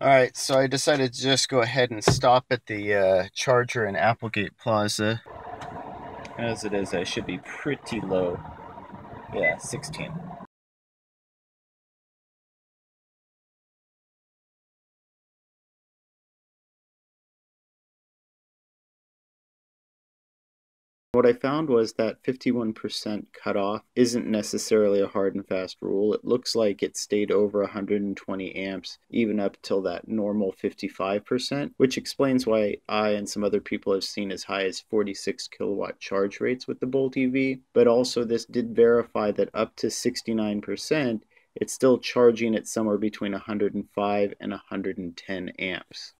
Alright, so I decided to just go ahead and stop at the charger in Applegate Plaza. As it is, I should be pretty low. Yeah, 16. What I found was that 51% cutoff isn't necessarily a hard and fast rule. It looks like it stayed over 120 amps even up till that normal 55%, which explains why I and some other people have seen as high as 46 kilowatt charge rates with the Bolt EV. But also this did verify that up to 69%, it's still charging at somewhere between 105 and 110 amps.